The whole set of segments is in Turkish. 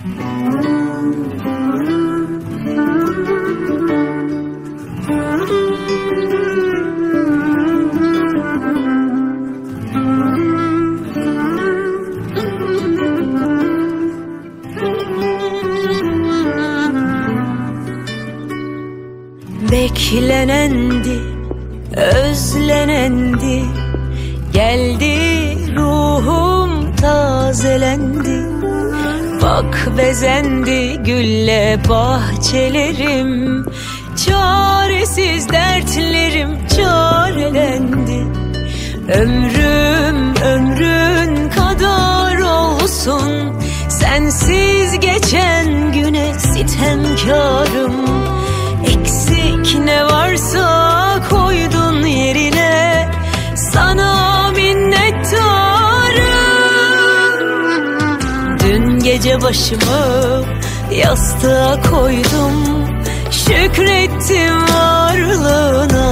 Beklenendi, özlenendi, geldi ruhum tazelendi. Bak bezendi gülle bahçelerim, çaresiz dertlerim çarelendi. Ömrüm ömrün kadar olsun, sensiz geçen güne sitemkarım. Eksik ne varsa koydun yerine, sana minnettarım. Dün gece başımı yastığa koydum, şükrettim varlığına.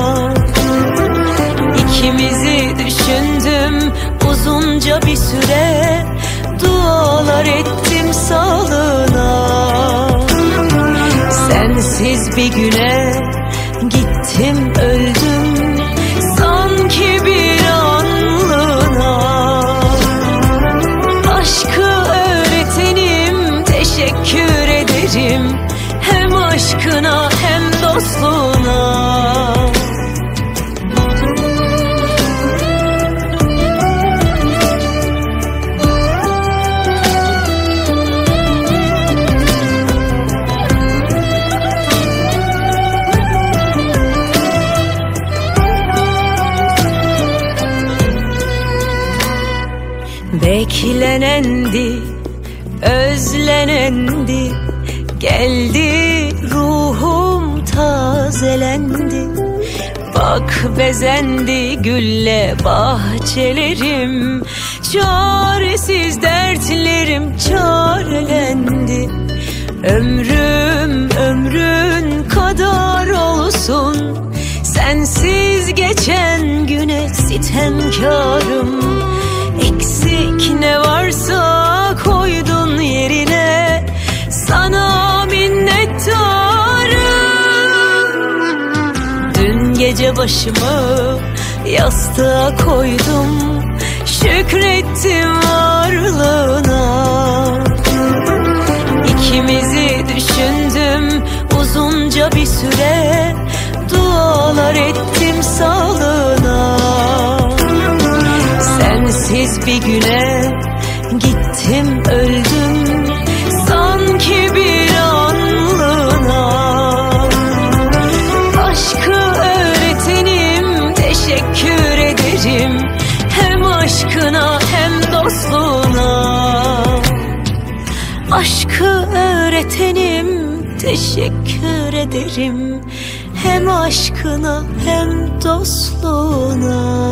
İkimizi düşündüm uzunca bir süre, dualar ettim sağlığına. Sensiz bir güne gittim öldüm, sanki bir anlığına. Aşkı öğretenim, teşekkür ederim, hem aşkına hem dostluğuna. Beklenendi, özlenendi, geldi ruhum tazelendi. Bak bezendi gülle bahçelerim, çaresiz dertlerim çarelendi. Ömrüm ömrün kadar olsun, sensiz geçen güne sitemkarım. Eksik ne varsa koydun yerine, sana minnettarım. Dün gece başımı yastığa koydum, şükrettim varlığına. İkimizi düşündüm uzunca bir süre, dualar ettim sağlığına. Sensiz bir güne gittim öldüm, sanki bir anlığına. Aşkı öğretenim, teşekkür ederim, hem aşkına hem dostluğuna. Aşkı öğretenim, teşekkür ederim, hem aşkına hem dostluğuna.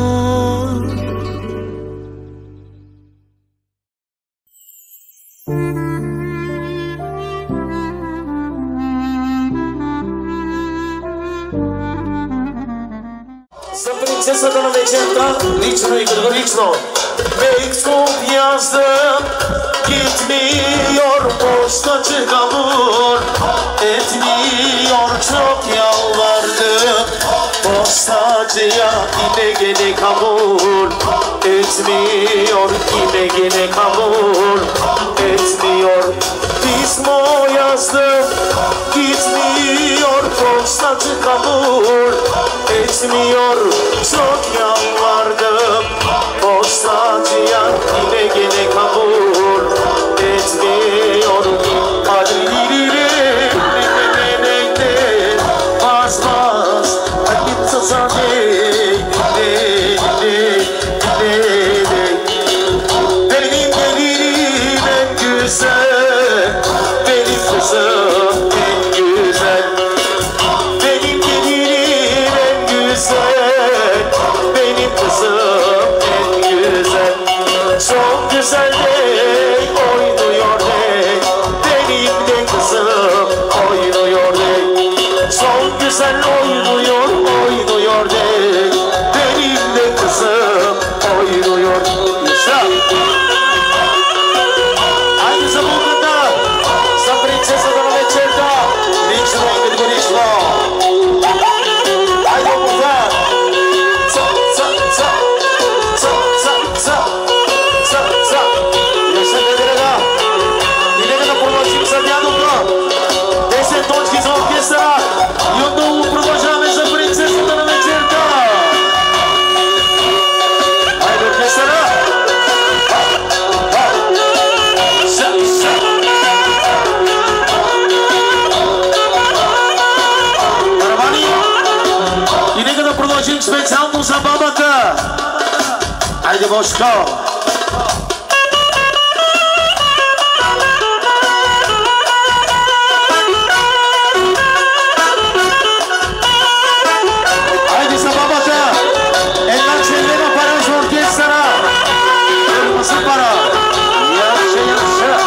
Să prințesă de la Vecenta, nici nu-i nici nu. Mektup yazdım, gitmiyor, postacı kabul etmiyor, çok yalvardım. Postacıya yine gene kabul etmiyor, yine gene kabul etmiyor. Pismo yazdım, gitmiyor, postacı kabul etmiyor, çok yalvardım. Postacıya yine gene kabul etmiyor. Bas bas, hadi sazade. Benim gelinim en güzel, benim kızım en güzel. Benim gelinim en güzel, benim kızım en güzel. Çok güzel de oynuyor de, benim de kızım oynuyor de. Çok güzel oynuyor, oynuyor de, benim de kızım oynuyor. Aynı zamanda Haydi Boşko. Haydi Sabahbat'a. Elman Çevreme Paraj Orkestra. Kırmızı para. Yaşa yaşa.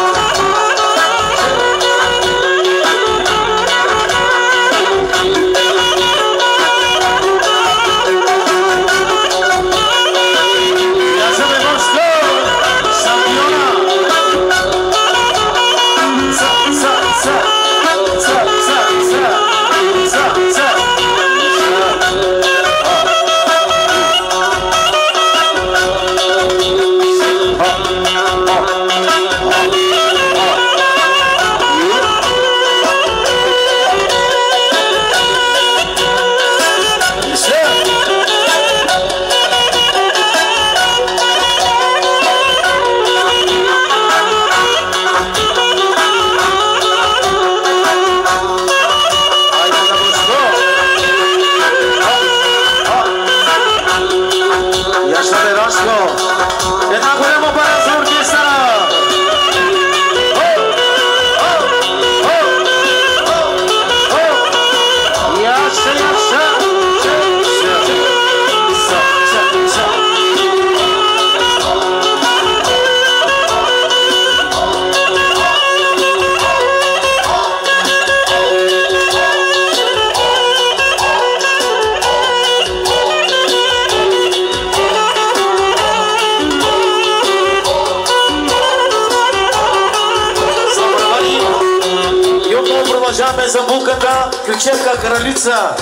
За муката, Кючевка кралица.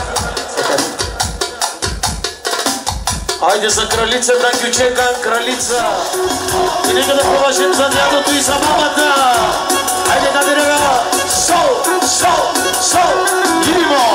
Хайде за кралицата, Кючевка кралица. И нека да поважим за дядото и за мамата. Хайде да берега. Сол, сол, сол. Идемо.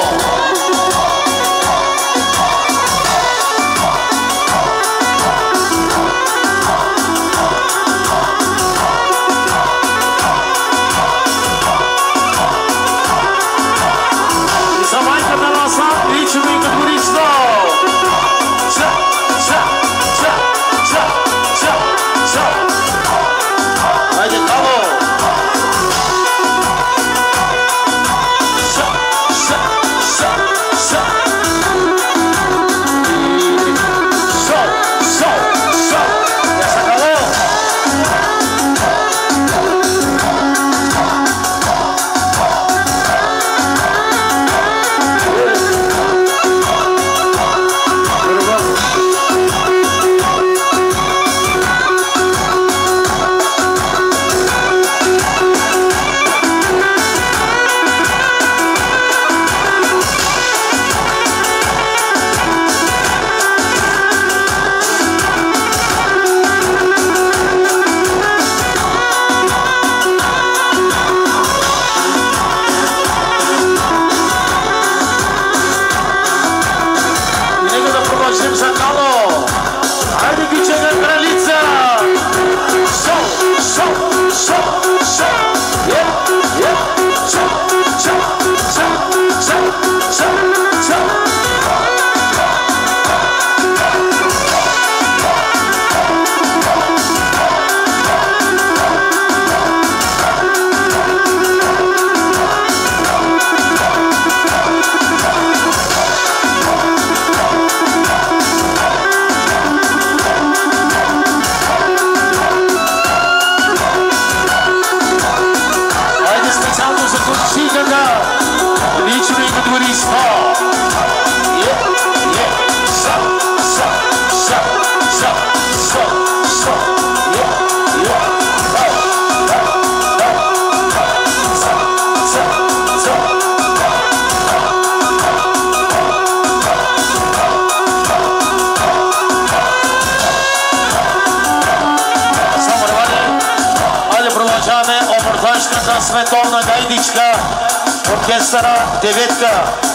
Световна гайдичка, оркестъра, деветка.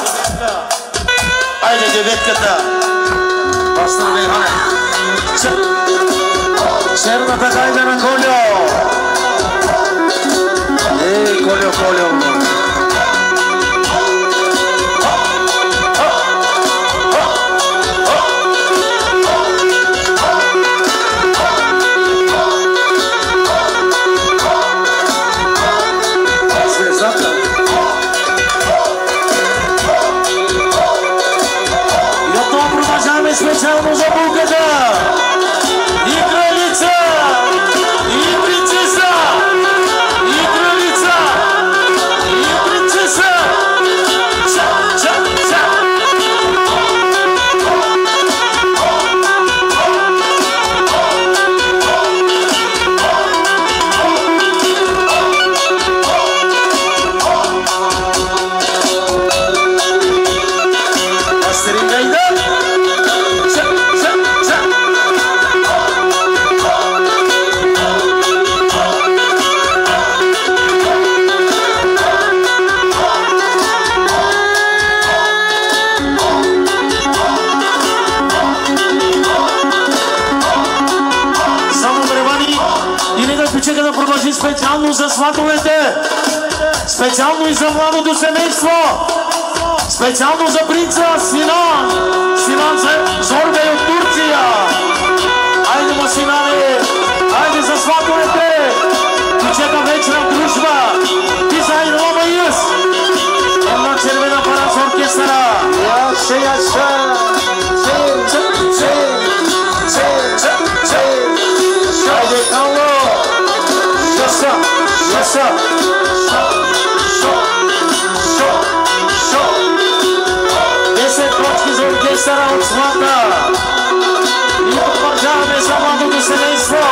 Айде деветката. Поздрави, Иване. Черната гайда на Колю. Ей, Колю, Колю. специално за сватовете, специално и за младото семейство, специално за принца Синан, Синан Зорбей от Турция. Айде му, Синане, айде за сватовете, кучета вечна дружба, ти за Ирлома Юс, една червена пара с оркестъра. Яше, яше, айде, Кало, яса, яса, за оркестъра от свата и поддържаваме за младото семейство.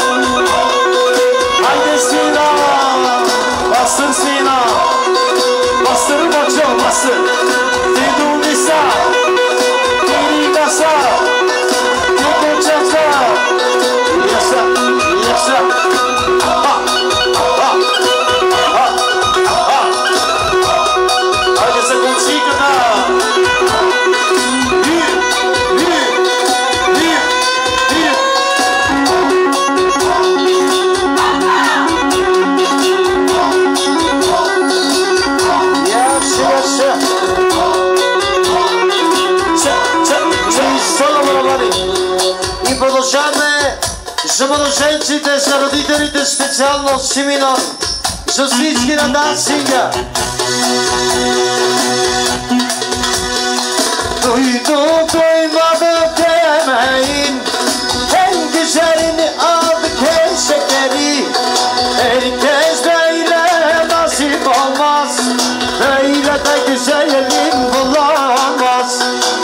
Айде, Свина, Бастър Свина, Бастър Бачо, Бастър, ти Дуниса, ти Ригаса, ти Кучаца, яса, яса, айде за конциката. И продължаваме за младоженците, за родителите, специално Симинон, за всички на дансинга. Duymadım demeyin, en güzelini aldık en şekeri. Herkes böyle nasip olmaz, böyle de güzelin bulamaz.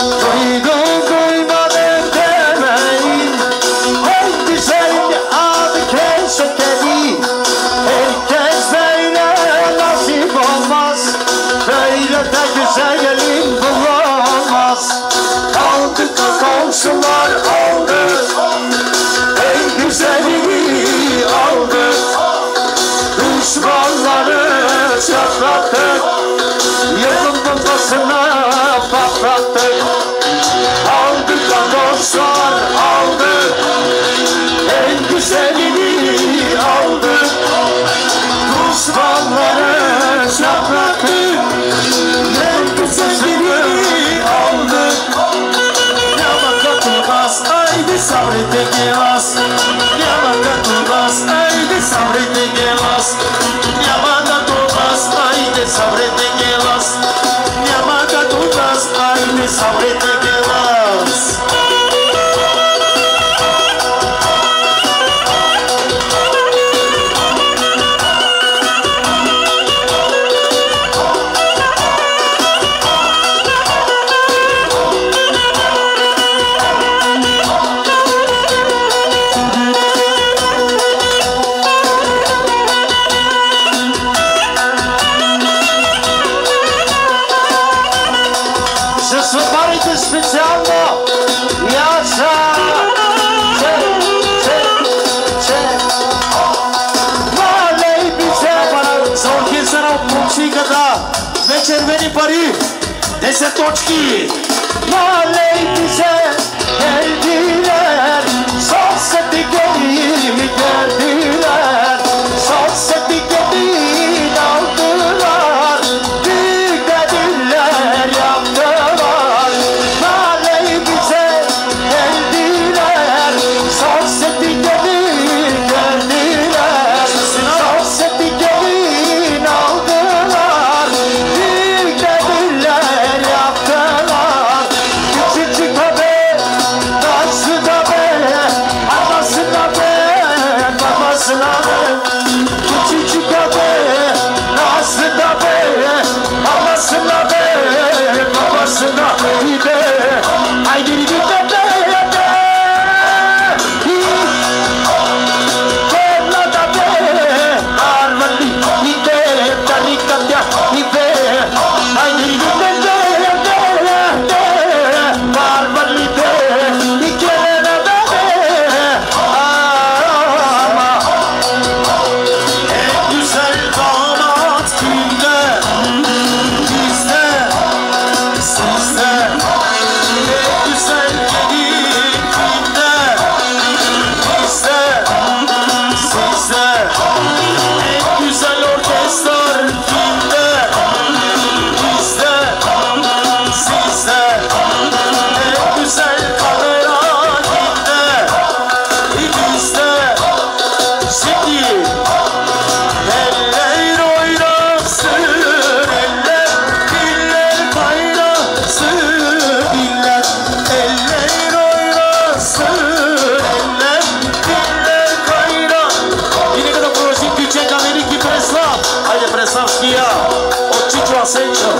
Duymadım demeyin, en güzelini aldık en şekeri. Herkes böyle nasip olmaz, böyle de güzelin bulamaz. Aldık komşular aldık, en güzelini aldık. Düşmanları çatlattık, yılın bombasına patlattık. Aldık komşular aldık, en güzelini aldık. Düşmanları çatlattık, en güzelini aldık. Haydi sabrete gelas, yamaka tubas, haydi sabrete gelas, yamaka tubas, haydi sabrete gelas, yamaka tubas, haydi sabrete gelas. Специално яша малей бице за оркестъра от момчиката, две червени пари, 10 точки. Малей бице geldiler, sosyete geldiler, sosyete gelin aldılar, büyük ödüller yaptılar. Sosyete geldiler, sosyete gelin aldılar, büyük ödüller yaptılar. Küçücük haber Warszawskiego, odczuła sędzią.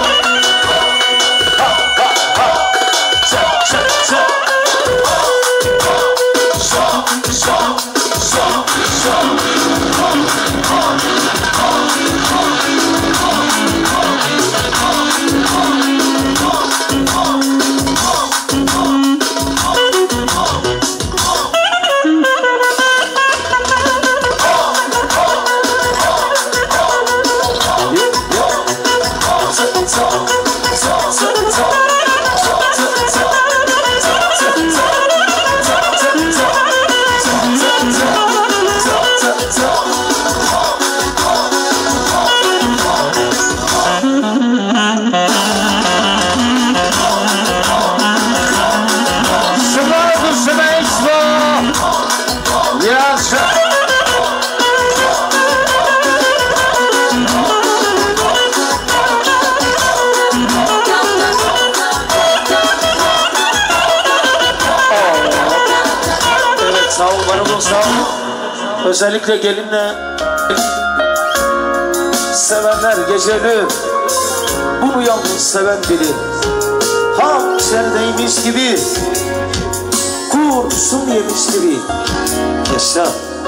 Özellikle gelinle sevenler geceleri bunu yalnız seven bilir. Hançerdeymiş gibi, kurşun yemiş gibi yaşa.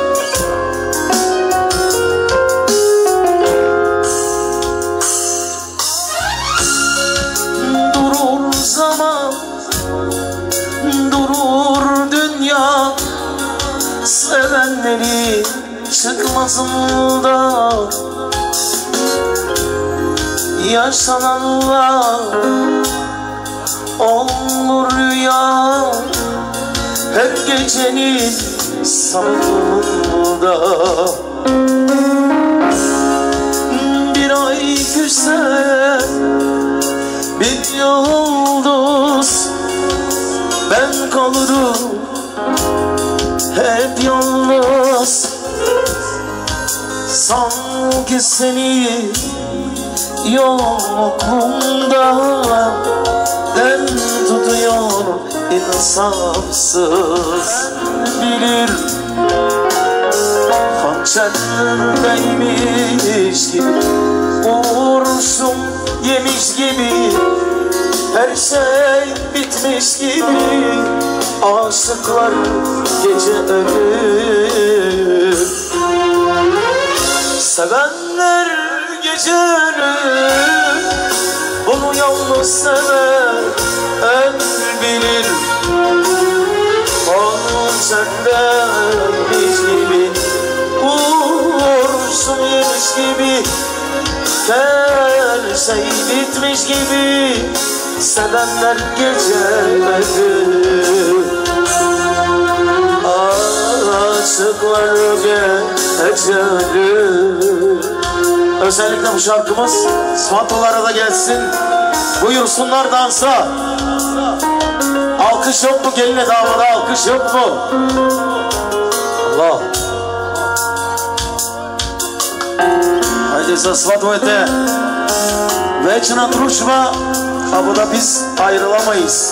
Durur zaman, durur dünya, sevenleri çıkmasında yaşananlar olur rüya, hep gecenin sabırında. Bir ay küser, bir yıldız, ben kalırım hep yalnız. Sanki seni yokluğumda dem tutuyor insafsız. Bilir hançerdeymiş gibi, kurşun yemiş gibi, her şey bitmiş gibi. Aşıklar gece ölür, sevenler gece ölür. Bunu yalnız seven el bilir. Hançerdeymiş gibi, kurşun yemiş gibi, her şey bitmiş gibi. Sevenler gece ölür, aşıklar gece ölür. Özellikle bu şarkımız Svantolara da gelsin, buyursunlar dansa. Alkış yok mu geline damada, alkış yok mu? Allah. Haydi za Svatujete. Večna družba, a bu da biz ayrılamayız.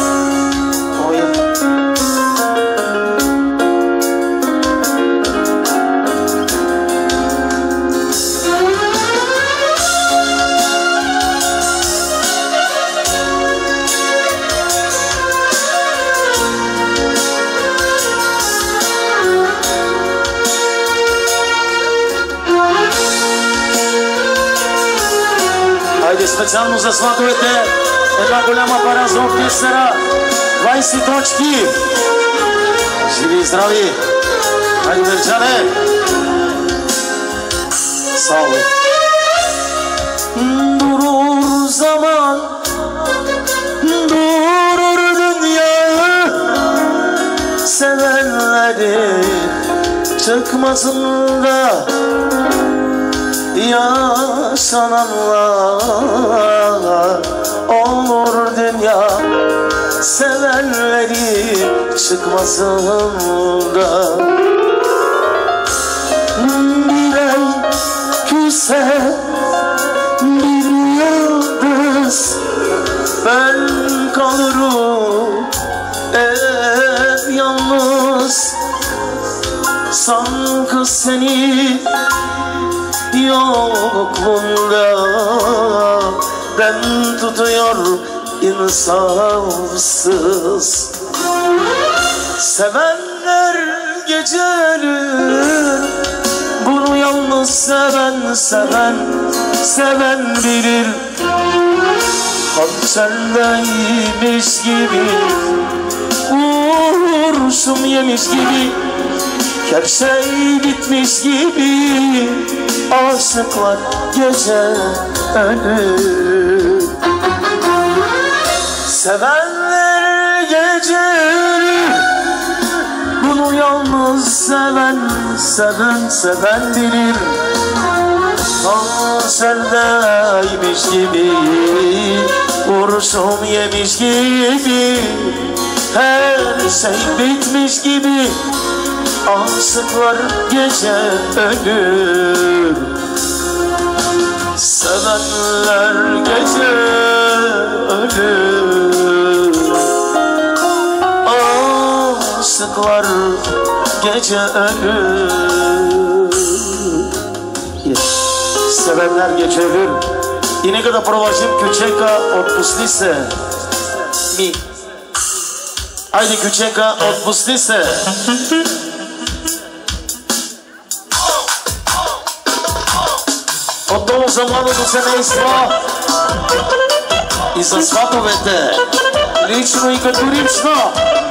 Specjalnu za Svatujete, jedna goljama para za orkestra, 20 točki. Živi i zdravi, hajde Merčane. Sağ olun. Durur zaman, durur dünya, sevenleri çıkmasında yaşananlar olur dünya, sevenleri çıkmasında. Bir ay küse, bir yıldız, ben kalırım hep yalnız. Sanki seni yokluğunda ben tutuyor insafsız. Sevenler geceler, bunu yalnız seven bilir. Hançerdeymiş gibi, kurşun yemiş gibi, her şey bitmiş gibi, aşıklar gece ölür. Sevenler gece ölür, bunu yalnız seven bilir. Hançerdeymiş gibi, kurşun yemiş gibi, her şey bitmiş gibi, aşıklar gece ölür. Sevenler gece ölür, aşıklar gece ölür. Sevenler gece ölür. И нека да продължим Кючека, отпусти се. Ми. Айде, Кючека, отпусти се. Отново за младото семейство и за сватовете, лично и категорично.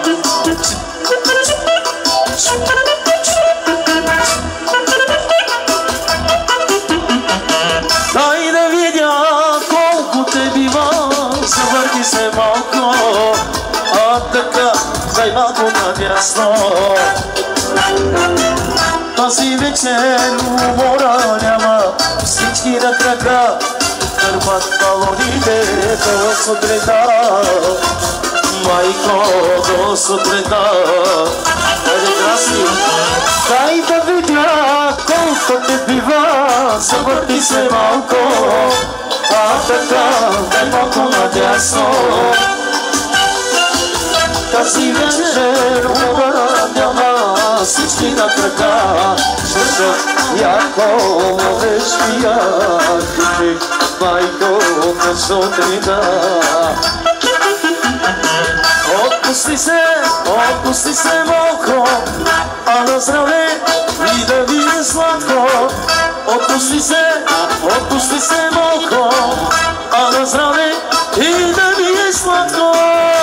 Дай да видя колко те бива, завърти се малко, а така, дай малко надясно. Тази вечер умора няма, всички на крака кърпат балоните до сутринта. Майко, до сутринта. Айде, краси! Дай да видя колко те бива, завърти се малко, а така, дай малко надясно. Тази вечер умора няма, всички на крака слушат яко младежкия кючек, майко на сутрина. Отпусти се малко, а на здраве и да ви е сладко. Отпусти се малко, а на здраве и да ви е сладко.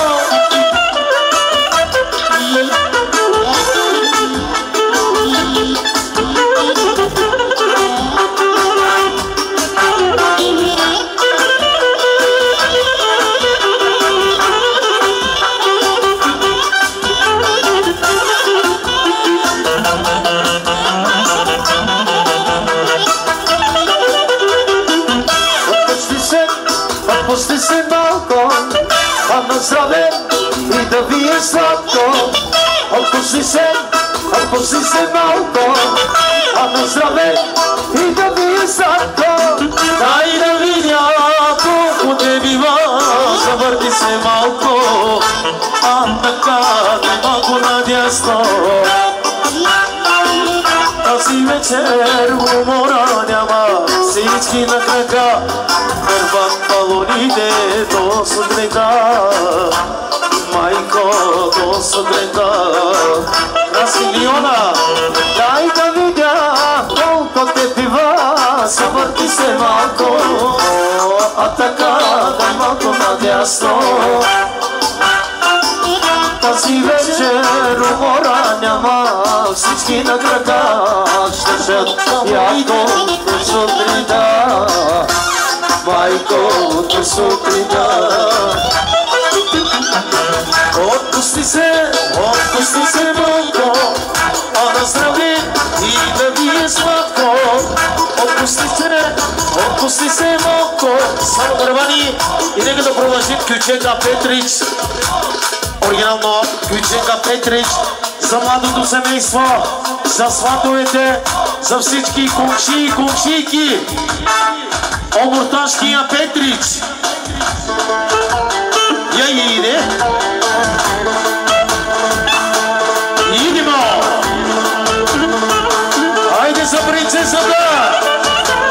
Отпусти се малко, а на здраве и да ви е сладко. Отпусти се малко, а на здраве и да ви е сладко. Дай да видя колко те бива, завърти се малко, а така дай малко надясно. Тази вечер умора няма, всички на крака кърпат балоните до сутринта. Майко, до сутринта. Краси, Лиона, дай да видя колко те бива, завърти се малко, а така дай малко надясно. Тази вечер умора няма, всички на крака щешат яко до сутринта. Майко, до сутринта. Отпусти се малко, а на здраве и да ви е сладко. Отпусти се малко, само дървани и нека да продължим Кючека Петрич. Оригинално Кючека Петрич за младото семейство, за сватовете, за всички кумши и кумшийки. Омурташкия Петрич. Я иде. Идемо. Айде за принцесата.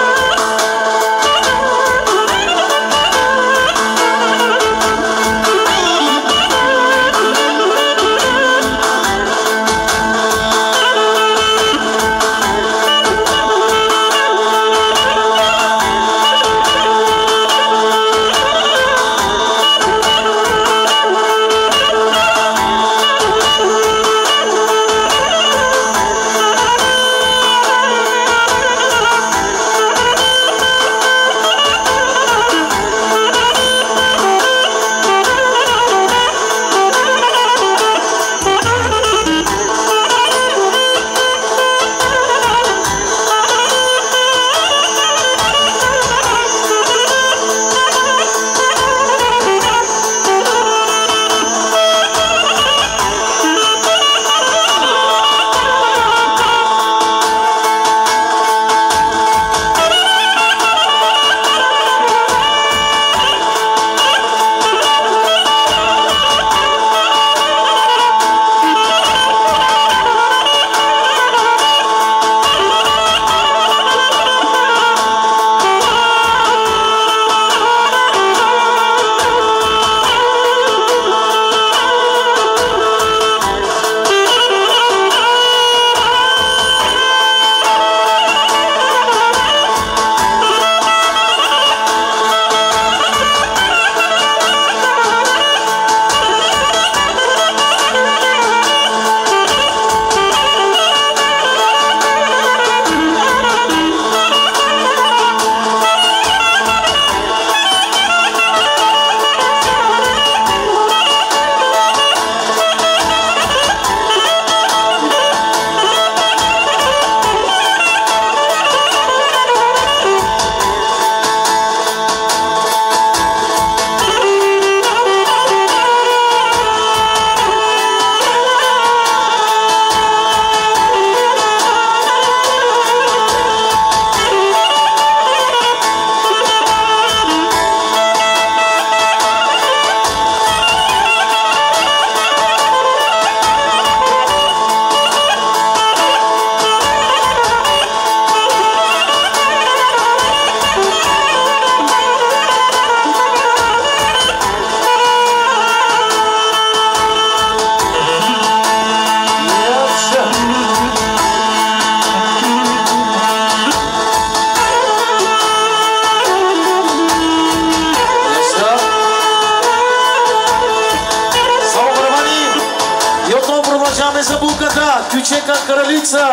Chiuceca, Crălița.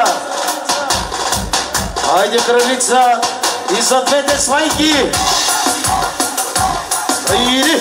Haide, Crălița, izătvede svajki. Haide.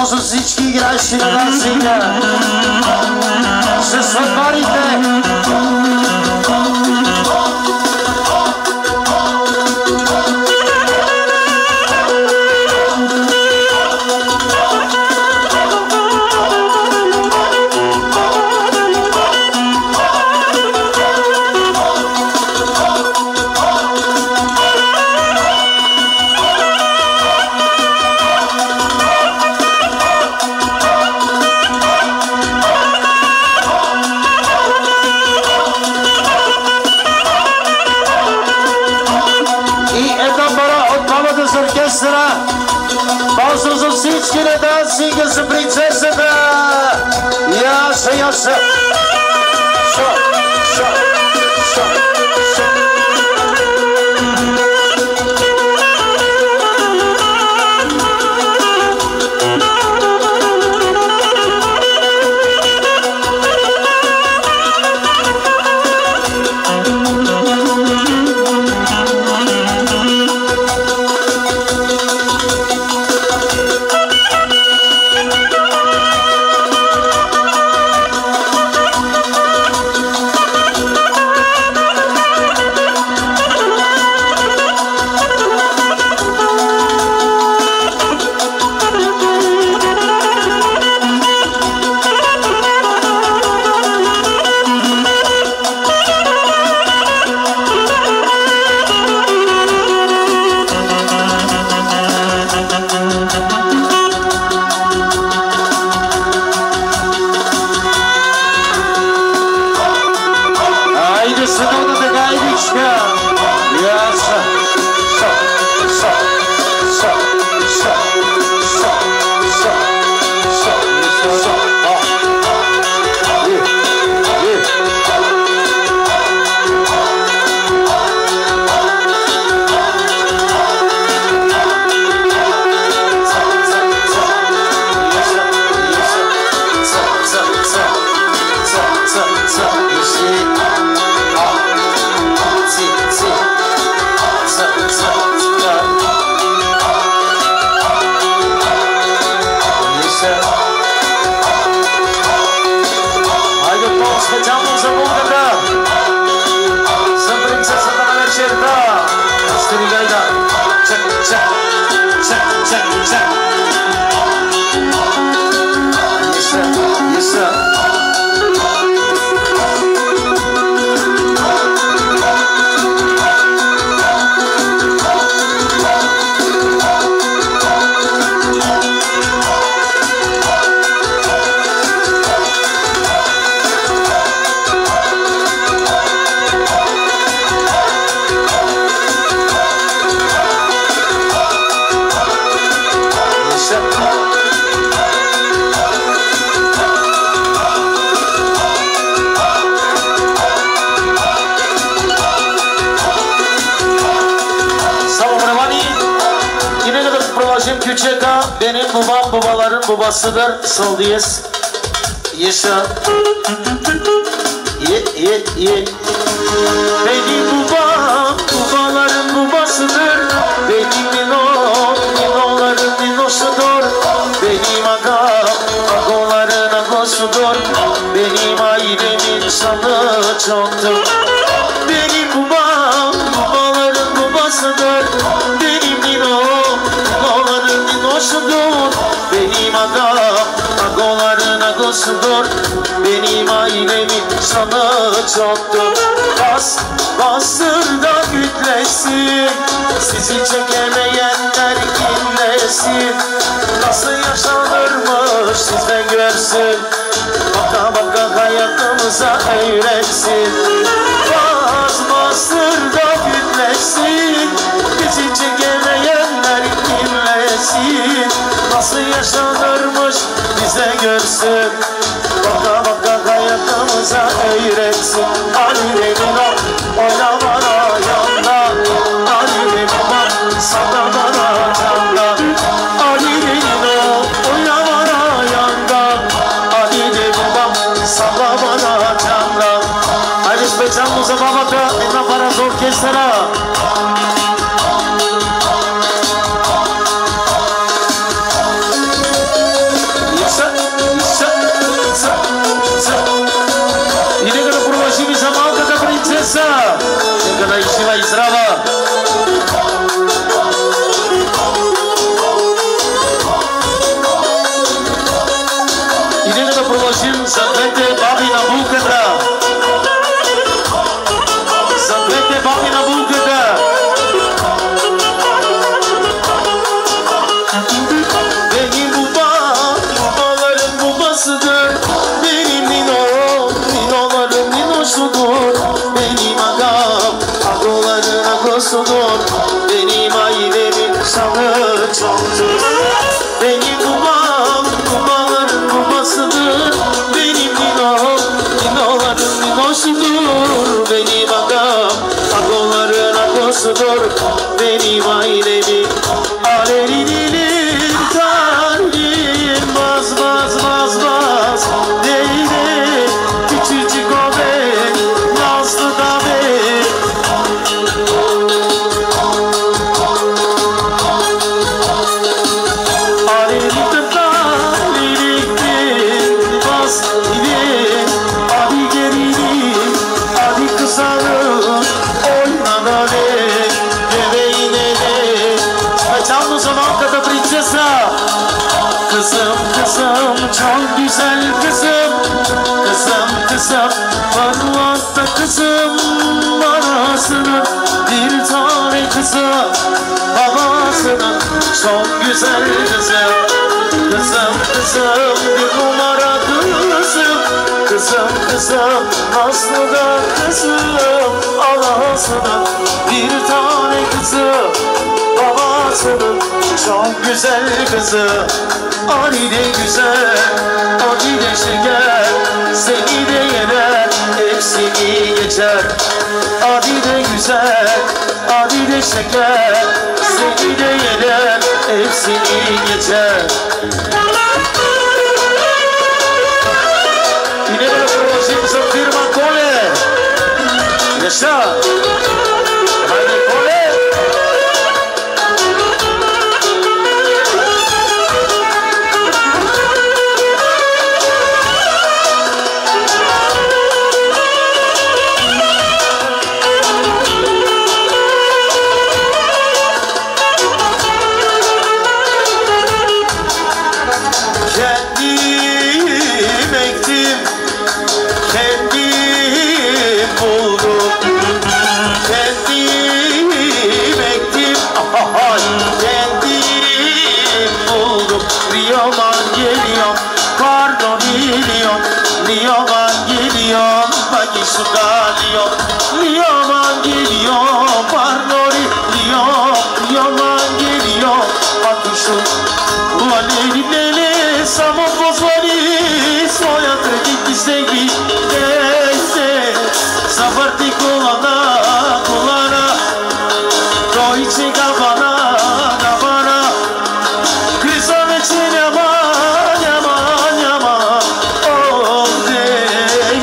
Aplausos всички играчи на дансинга. С отварите. Aplausos за всички на дансинга за принцесата. Яша, Яша. Benim babam babaların babasıdır. Sol diyez. Yaşa. Benim babam babaların babasıdır. Benim ninoların ninosudur. Benim agam agoların agosudur. Benim ailemin sanı çoktur. Benim babam babaların babasıdır. Benim ninoların ninosudur. Benim agam agoların agosudur. Benim ailemin sanı çoktur. Bastır da gütlesin. Sizi çekemeyenler inlesin. Nasıl yaşanırmış siz de görsün. Baka baka hayatımıza öğretsin. Bastır da gütlesin. Bizi çekemeyenler inlesin. Nasıl yaşanırmış bize görsün. Baka baka hayatımıza öğretsin. Ali'nin oynamana yanda. Ali'nin baba sana bana canda. Ali'nin oynamana yanda. Ali'nin baba sana bana canda. Haydi specijalno za babata една пара за оркестъра. zdrava i zdrava. И нека да продължим за двете баби на булката. За двете баби на булката. Benim babalarım babasıdır. Benim ninolarım ninoşudur. Benim agam agoların agosudur. Benim ailemin şanı çoktur. Benim babalarım babasıdır. Benim ninolarım ninoşudur. Benim agam agoların agosudur. Benim ailemin alelililir kalbim baz baz baz baz değil küçücük o ben nazlı da ben aleliliktir baz gibi hadi gerilim hadi kızarım oyna da ben bebeğine de Çaldı zaman kadar princesa. Kızım kızım çok güzel kızım. Kızım kızım parmakta kızım arasının bir tane kızım babasının çok güzel kızım. Kızım kızım bir numara kızım. Kızım kızım aslında kızım Allah'sının bir tane kızım babasının çok güzel kızı. Ali de güzel, Ali de şeker, seni de yener, hepsini geçer. Ali de güzel, Ali de şeker, seni de yener, hepsini geçer. Yine böyle projesinin firma Kole. Yaşa. Haydi Kole. Liyaman geliyor, parnori liyaman geliyor. Bakın şu valilele samo pozvali svoja gitti sevgi dese zavrti kolana dojiće gavana kriza već je njama oh dej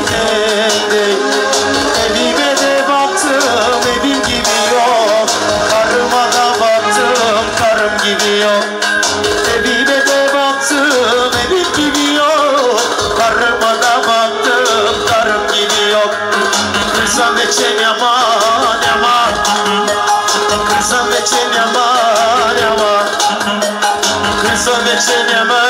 evime de baktım evim gibi yok karıma da baktım karım gibi yok evime de baktım evim gibi yok karıma da baktım karım gibi yok kriza već je njama kriza već je njama kriza već je njama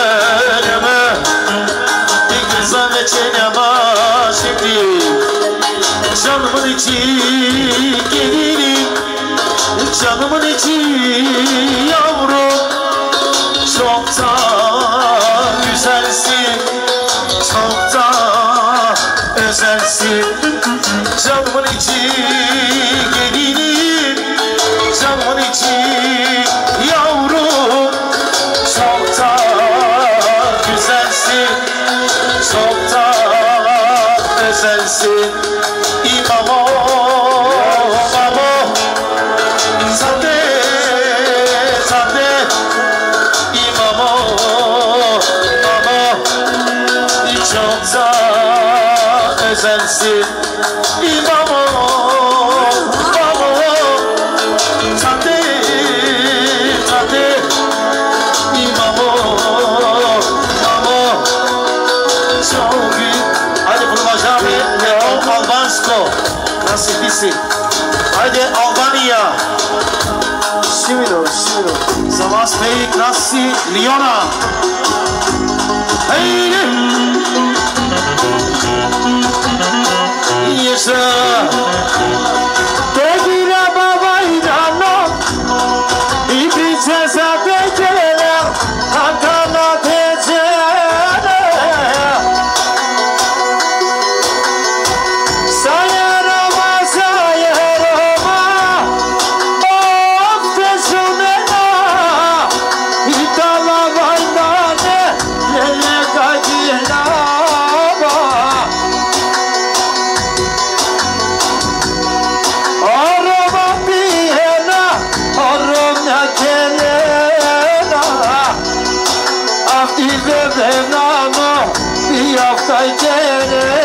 kriza već je njama şimdi canımın içi gelinim canımın içi yavrum çok da güzelsin çok da özelsin canımın içi gelinim canımın içi yavrum çok da güzelsin çok da özelsin İmamo sade İmamo çok da özelsin İmamo sade İmamo çok iyi. Hadi bunu başarmayın. Leo Albansko. Nasıl bilsin? Haydi Albanya. Similo. Zavas Bey, Krasi, Liona. Haydi. Yaşa. Tegire babayla no. İbice sadeceler. Hakkana teceler. Sayarama. Of tesunena. İtala baynane. Lele gacina. Arama bihena. Arama kelena. Afti ve benano. Bir hafta kelena.